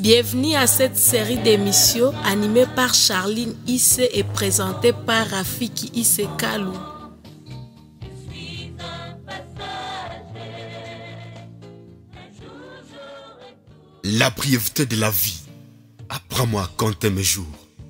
Bienvenue à cette série d'émissions animée par Charline Isse et présentée par Rafiki Isse Kalou. La brièveté de la vie. Apprends-moi à compter mes jours.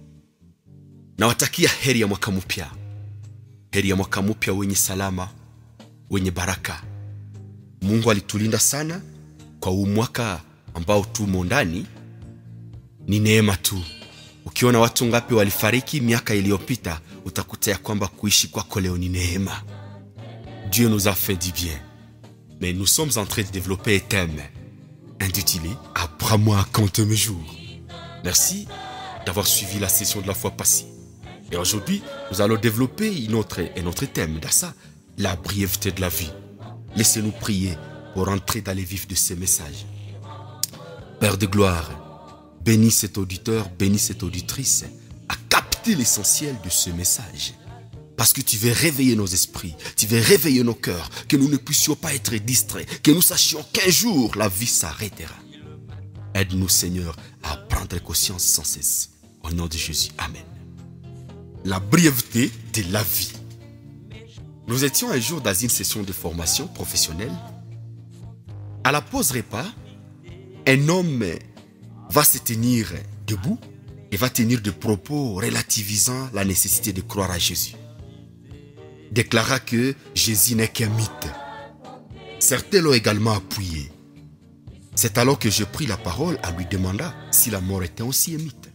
Nawatakia heri ya mwaka mpya. Heri ya mwaka mpya wenye salama, wenye baraka. Mungu alitulinda sana kwa huu mwaka ambao tumo ndani. Ni neema tu. Ukiona watu ngapi walifariki miaka iliyopita, utakuta ya kwamba kuishi kwako leo ni neema. Dieu nous a fait du bien. Mais nous sommes en train de développer un thème intitulé « Apprends-moi à compter mes jours ». Merci d'avoir suivi la session de la fois passée. Et aujourd'hui, nous allons développer un autre thème dans ça, la brièveté de la vie. Laissez-nous prier pour entrer dans les vifs de ces messages. Père de gloire, bénis cet auditeur, bénis cette auditrice à capter l'essentiel de ce message. Parce que tu veux réveiller nos esprits, tu veux réveiller nos cœurs, que nous ne puissions pas être distraits, que nous sachions qu'un jour la vie s'arrêtera. Aide-nous Seigneur à prendre conscience sans cesse. Au nom de Jésus, Amen. La brièveté de la vie. Nous étions un jour dans une session de formation professionnelle. À la pause repas, un homme va se tenir debout et va tenir des propos relativisant la nécessité de croire à Jésus. Déclara que Jésus n'est qu'un mythe. Certains l'ont également appuyé. C'est alors que je pris la parole à lui demander si la mort était aussi un mythe.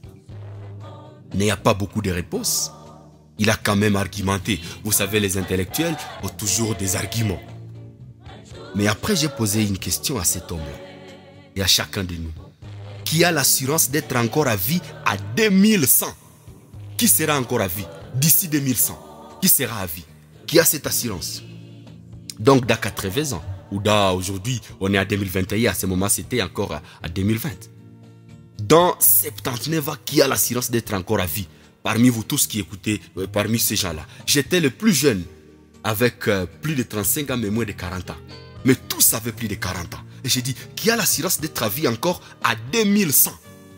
Il n'y a pas beaucoup de réponses. Il a quand même argumenté. Vous savez, les intellectuels ont toujours des arguments. Mais après, j'ai posé une question à cet homme-là et à chacun de nous. Qui a l'assurance d'être encore à vie à 2100? Qui sera encore à vie d'ici 2100? Qui sera à vie? Qui a cette assurance? Donc, dans 80 ans, ou dans aujourd'hui, on est à 2021, à ce moment, c'était encore à 2020. Dans 79 ans, qui a l'assurance d'être encore à vie? Parmi vous tous qui écoutez, parmi ces gens-là, j'étais le plus jeune avec plus de 35 ans, mais moins de 40 ans. Mais tous avaient plus de 40 ans. Et j'ai dit, qui a l'assurance d'être à vie encore à 2100?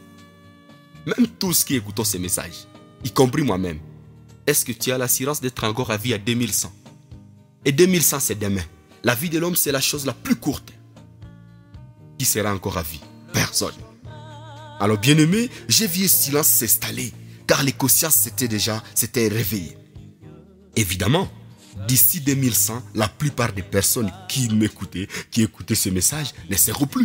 Même tous qui écoutent ces messages, y compris moi-même. Est-ce que tu as l'assurance d'être encore à vie à 2100? Et 2100, c'est demain. La vie de l'homme, c'est la chose la plus courte. Qui sera encore à vie? Personne. Alors, bien-aimé, j'ai vu le silence s'installer, car les consciences s'étaient réveillées. Évidemment, d'ici 2100, la plupart des personnes qui m'écoutaient, qui écoutaient ce message, ne seront plus.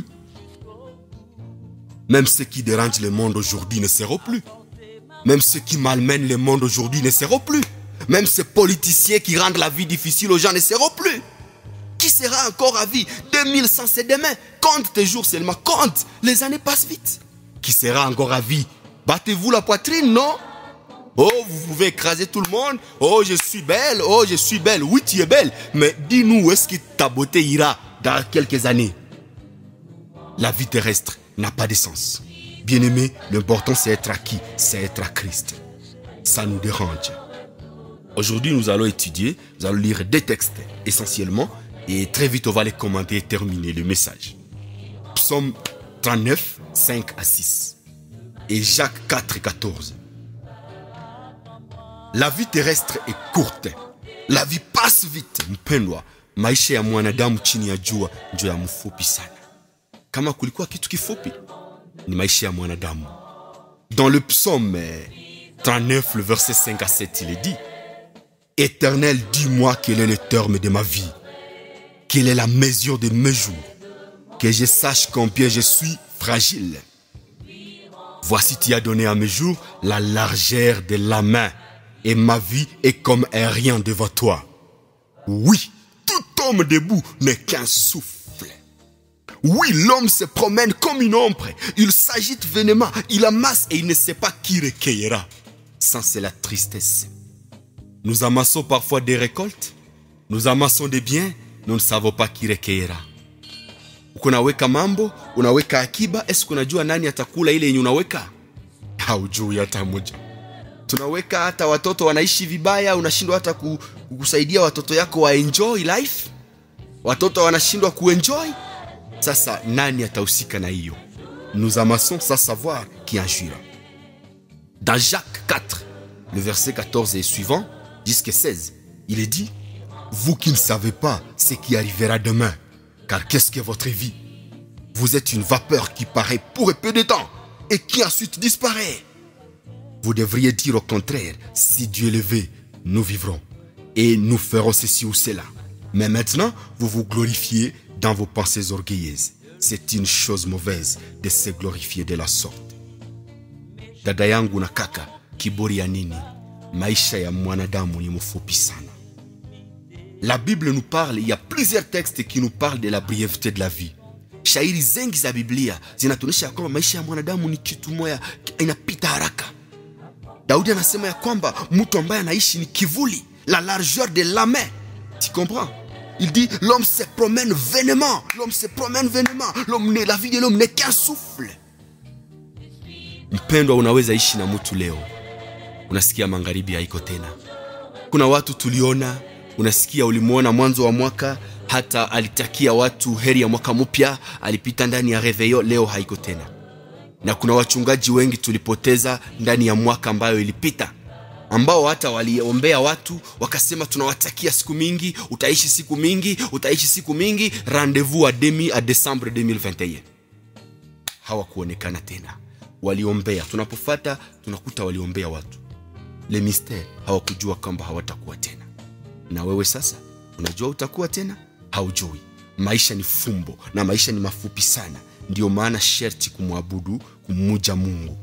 Même ceux qui dérangent le monde aujourd'hui ne seront plus. Même ceux qui malmènent le monde aujourd'hui ne seront plus. Même ces politiciens qui rendent la vie difficile aux gens ne seront plus. Qui sera encore à vie? 2100, c'est demain. Compte tes jours seulement, compte. Les années passent vite. Qui sera encore à vie? Battez-vous la poitrine, non? Oh, vous pouvez écraser tout le monde. Oh, je suis belle. Oh, je suis belle. Oui, tu es belle. Mais dis-nous, où est-ce que ta beauté ira dans quelques années? La vie terrestre n'a pas de sens. Bien-aimé, l'important c'est être à qui? C'est être à Christ. Ça nous dérange. Aujourd'hui, nous allons étudier, nous allons lire des textes essentiellement. Et très vite, on va les commenter et terminer le message. Psaume 39, 5 à 6. Et Jacques 4, 14. La vie terrestre est courte. La vie passe vite. Mpendwa, maisha ya mwanadamu chini ya jua ndio ya mfupi sana. Kama kulikuwa kitu kifupi, ni maisha ya mwanadamu. Dans le psaume 39, le verset 5 à 7, il est dit: Éternel, dis-moi quel est le terme de ma vie. Quelle est la mesure de mes jours, que je sache combien je suis fragile. Voici, tu as donné à mes jours la largeur de la main, et ma vie est comme un rien devant toi. Oui, tout homme debout n'est qu'un souffle. Oui, l'homme se promène comme une ombre. Il s'agite vainement, il amasse et il ne sait pas qui recueillera. Ça, c'est la tristesse. Nous amassons parfois des récoltes, nous amassons des biens, nous ne savons pas qui recueillera. Unaweka mambo, unaweka akiba, est-ce unajua nani atakula ile yenye unaweka? Haujui hata moja. Tunaweka hata watoto wanaishi vibaya, unashindwa hata kusaidia watoto yako wa enjoy life. Watoto wanashindwa kuenjoy. Sasa nani atahusika na hiyo? nous amassons sans savoir qui injure. Dans Jacques 4, le verset 14 et suivant, jusqu'à 16, il est dit: vous qui ne savez pas ce qui arrivera demain, car qu'est-ce que votre vie? Vous êtes une vapeur qui paraît pour peu de temps et qui ensuite disparaît. Vous devriez dire au contraire: si Dieu le veut, nous vivrons et nous ferons ceci ou cela. Mais maintenant, vous vous glorifiez dans vos pensées orgueilleuses. C'est une chose mauvaise de se glorifier de la sorte. Dada yangu na kaka, kiburi ya nini? Maisha ya mwanadamu ni mfupi sana. La Bible nous parle, il y a plusieurs textes qui nous parlent de la brièveté de la vie. Shairi zengi za Biblia zinatuonyesha kwamba maisha ya mwanadamu ni kitu moja inapita haraka. Daudi anasema ya kwamba mtu ambaye anaishi ni kivuli, la largeur de la main. Tu comprends? Il dit l'homme se promène vainement, l'homme se promène vainement, la vie de l'homme n'est qu'un souffle. Mpendwa, unaweza ishi na mtu leo, unasikia magharibi haiko tena. Kuna watu tuliona, unasikia ulimuona mwanzo wa mwaka, hata alitakia watu heri ya mwaka mpya, alipita ndani ya reveillon, leo haiko tena. Na kuna wachungaji wengi tulipoteza ndani ya mwaka ambayo ilipita, ambao hata waliombea watu wakasema tunawatakia siku mingi, utaishi siku mingi, utaishi siku mingi, rendez-vous à décembre 2021. Hawakuonekana tena. Waliombea, tunapofuata tunakuta waliombea watu. Le mystère, hawakujua kwamba hawatakuwa tena. Na wewe sasa, unajua utakuwa tena? Haujui. Maisha ni fumbo na maisha ni mafupi sana. Ndio maana sherti kumwabudu, kumuja Mungu.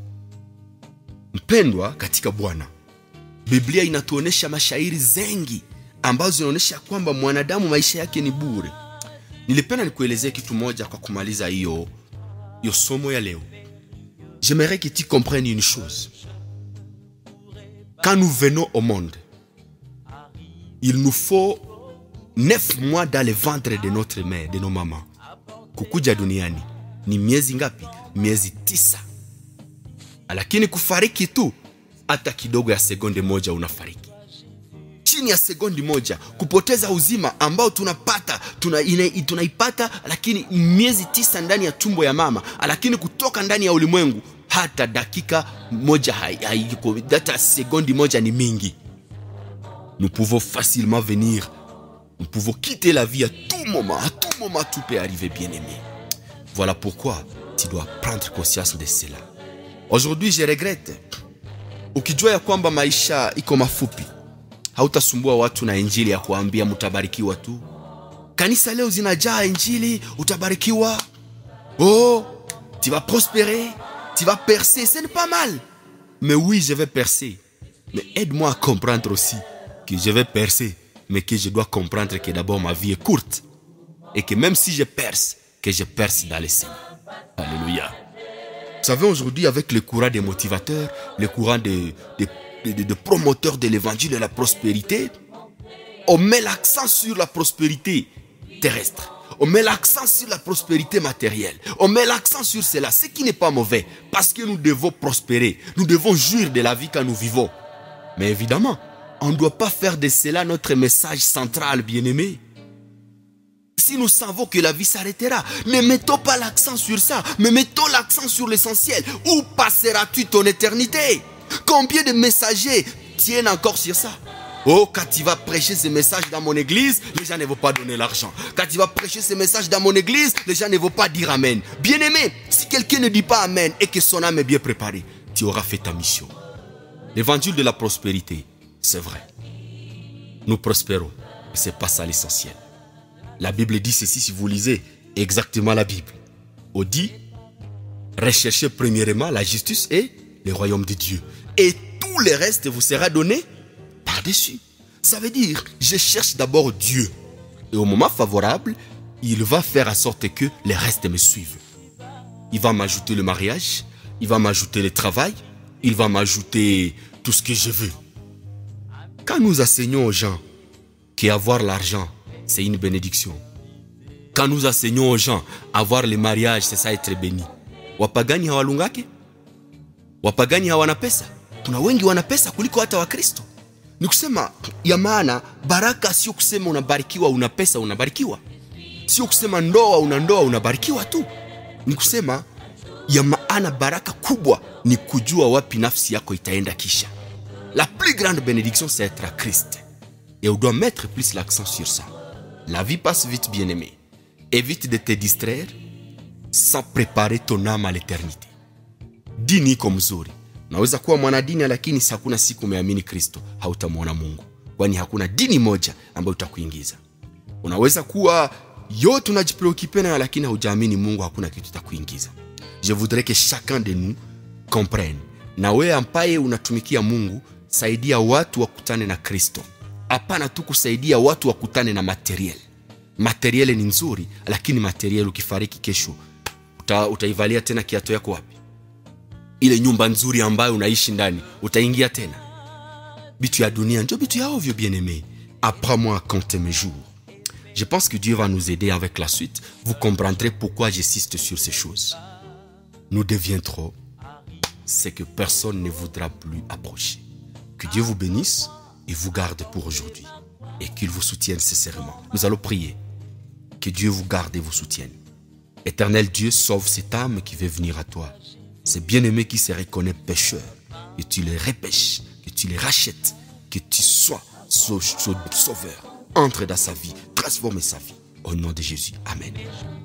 Mpendwa katika Bwana, Biblia inatuonesha mashairi zengi ambazo zinaonesha kwamba mwanadamu maisha yake ni bure. Nilipenda nikuelezee kitu moja kwa kumaliza hiyo somo ya leo. J'aimerais que tu comprennes une chose. Quand nous venons au monde, il nous faut 9 mois dans le ventre de notre mère, de nos mamans. Kukuja duniani ni miezi ngapi? Miezi 9. Lakini kufariki tu hata kidogo ya sekunde moja unafariki. Chini ya sekunde moja kupoteza uzima ambao tunapata, tunaipata lakini miezi 9 ndani ya tumbo ya mama, lakini kutoka ndani ya ulimwengu hata dakika moja haiko, hata sekunde moja ni mingi. Nous pouvons facilement venir, nous pouvons quitter la vie à tout moment tout peut arriver, bien-aimé. Voilà pourquoi tu dois prendre conscience de cela. Aujourd'hui je regrette. Ukijua ya kwamba maisha iko mafupi, hautasumbua watu na injili ya kuambia mutabarikiwa tu. Kanisa leo zinajaa injili, utabarikiwa. Oh, tu vas prospérer, tu vas percer, ce n'est pas mal. Mais oui, je vais percer. Mais aide-moi à comprendre aussi que je vais percer, mais que je dois comprendre que d'abord ma vie est courte. Et que même si je perce, que je perce dans le Seigneur. Alléluia. Vous savez, aujourd'hui, avec le courant des motivateurs, le courant des promoteurs de l'évangile de la prospérité, on met l'accent sur la prospérité terrestre. On met l'accent sur la prospérité matérielle. On met l'accent sur cela, ce qui n'est pas mauvais. Parce que nous devons prospérer. Nous devons jouir de la vie quand nous vivons. Mais évidemment, on ne doit pas faire de cela notre message central, bien-aimé. Si nous savons que la vie s'arrêtera, ne mettons pas l'accent sur ça, mais mettons l'accent sur l'essentiel. Où passeras-tu ton éternité? Combien de messagers tiennent encore sur ça? Oh, quand tu vas prêcher ces messages dans mon église, les gens ne vont pas donner l'argent. Quand tu vas prêcher ces messages dans mon église, les gens ne vont pas dire Amen. Bien-aimé, si quelqu'un ne dit pas Amen et que son âme est bien préparée, tu auras fait ta mission. L'évangile de la prospérité, c'est vrai. Nous prospérons, mais ce n'est pas ça l'essentiel. La Bible dit ceci, si vous lisez exactement la Bible. On dit, recherchez premièrement la justice et le royaume de Dieu. Et tout le reste vous sera donné par-dessus. Ça veut dire, je cherche d'abord Dieu. Et au moment favorable, il va faire en sorte que les restes me suivent. Il va m'ajouter le mariage, il va m'ajouter le travail, il va m'ajouter tout ce que je veux. Quand nous enseignons aux gens qu'avoir l'argent, c'est une bénédiction. Quand nous enseignons aux gens avoir le mariage, c'est ça être béni. Wapagani hawalungake? Wapagani hawana pesa? Kuna wengi wana pesa kuliko hata Wakristo. Ni kusema ya maana baraka sio kusema unabarikiwa una pesa unabarikiwa. Sio kusema ndoa una ndoa unabarikiwa tu. Ni kusema ya maana baraka kubwa ni kujua wapi nafsi yako itaenda kisha. La plus grande bénédiction, c'est être à Christ. Et on doit mettre plus l'accent sur ça. La vie passe vite, bien-aimé. Évite de te distraire sans préparer ton âme à l'éternité. Dini iko mzuri. Unaweza kuwa mwanadini lakini hakuna siku umeamini Kristo, hautamwona Mungu. Kwani hakuna dini moja ambayo utakuingiza. Unaweza kuwa yote unajipreoccupena lakini haujaamini Mungu, hakuna kitu kitakuingiza. Je voudrais que chacun de nous comprenne. Na wewe ambaye unatumikia Mungu, saidia watu wakutane na Kristo. Hapana tu kusaidia watu wakutane na materiel. Materiel ni nzuri, lakini materiel ukifariki kesho utaivalia tena kiatu yako wapi? Ile nyumba nzuri ambayo unaishi ndani utaingia tena? Bitu ya dunia ndio bitu ya ovyo, bien-aimé. Apprends-moi à compter mes jours. Je pense que Dieu va nous aider avec la suite. Vous comprendrez pourquoi j'insiste sur ces choses. Nous deviendrons ce que personne ne voudra plus approcher. Que Dieu vous bénisse et vous garde pour aujourd'hui. Et qu'il vous soutienne sincèrement. Nous allons prier. Que Dieu vous garde et vous soutienne. Éternel Dieu, sauve cette âme qui veut venir à toi. C'est bien-aimé qui se reconnaît pécheur. Que tu les repêches, que tu les rachètes, que tu sois sauveur. Entre dans sa vie, transforme sa vie. Au nom de Jésus. Amen.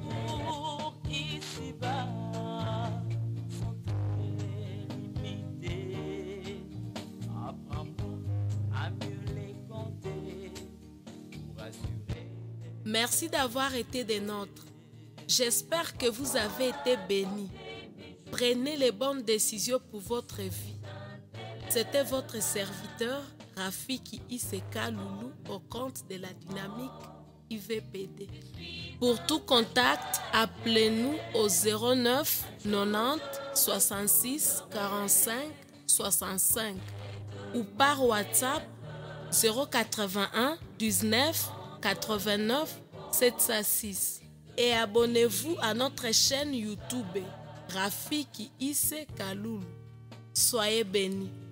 Merci d'avoir été des nôtres. J'espère que vous avez été bénis. Prenez les bonnes décisions pour votre vie. C'était votre serviteur, Rafiki Iseka Loulou, au compte de la dynamique IVPD. Pour tout contact, appelez-nous au 09 90 66 45 65 ou par WhatsApp 081 19 89 706 et abonnez-vous à notre chaîne YouTube Rafiki Iseka Loulou. Soyez bénis.